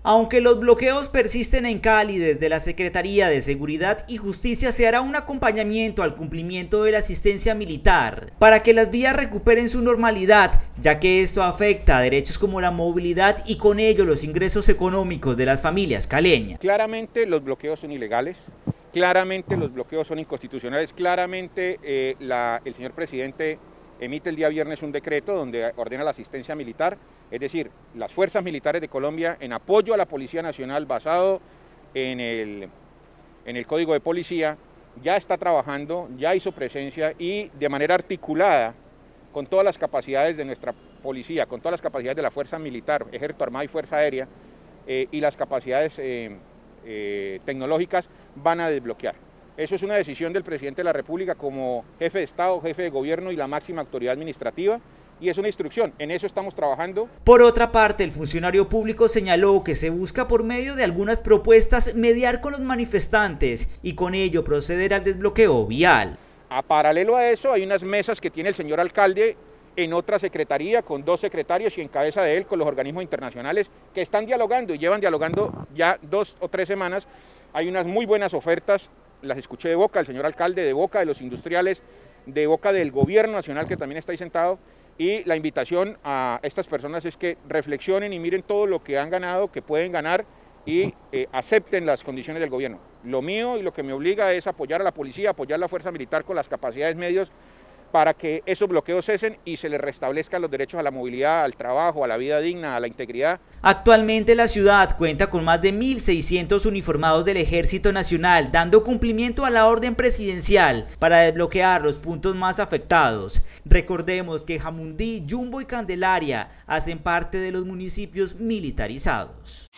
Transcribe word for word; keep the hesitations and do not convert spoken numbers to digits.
Aunque los bloqueos persisten en Cali, desde la Secretaría de Seguridad y Justicia se hará un acompañamiento al cumplimiento de la asistencia militar para que las vías recuperen su normalidad, ya que esto afecta a derechos como la movilidad y con ello los ingresos económicos de las familias caleñas. Claramente los bloqueos son ilegales, claramente los bloqueos son inconstitucionales, claramente eh, la, el señor presidente emite el día viernes un decreto donde ordena la asistencia militar, es decir, las fuerzas militares de Colombia en apoyo a la Policía Nacional basado en el, en el Código de Policía, ya está trabajando, ya hizo presencia y de manera articulada con todas las capacidades de nuestra policía, con todas las capacidades de la Fuerza Militar, Ejército Armado y Fuerza Aérea eh, y las capacidades eh, eh, tecnológicas van a desbloquear. Eso es una decisión del presidente de la República como jefe de Estado, jefe de gobierno y la máxima autoridad administrativa, y es una instrucción, en eso estamos trabajando. Por otra parte, el funcionario público señaló que se busca por medio de algunas propuestas mediar con los manifestantes y con ello proceder al desbloqueo vial. A paralelo a eso hay unas mesas que tiene el señor alcalde en otra secretaría con dos secretarios y en cabeza de él con los organismos internacionales que están dialogando y llevan dialogando ya dos o tres semanas. Hay unas muy buenas ofertas, las escuché de boca del señor alcalde, de boca de los industriales, de boca del gobierno nacional que también está ahí sentado, y la invitación a estas personas es que reflexionen y miren todo lo que han ganado, que pueden ganar y eh, acepten las condiciones del gobierno. Lo mío y lo que me obliga es apoyar a la policía, apoyar a la fuerza militar con las capacidades, medios, para que esos bloqueos cesen y se les restablezcan los derechos a la movilidad, al trabajo, a la vida digna, a la integridad. Actualmente la ciudad cuenta con más de mil seiscientos uniformados del Ejército Nacional, dando cumplimiento a la orden presidencial para desbloquear los puntos más afectados. Recordemos que Jamundí, Yumbo y Candelaria hacen parte de los municipios militarizados.